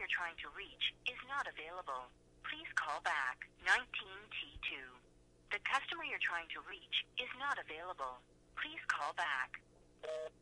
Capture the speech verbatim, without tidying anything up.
you're trying to reach is not available. Please call back nineteen T two. The customer you're trying to reach is not available. Please call back.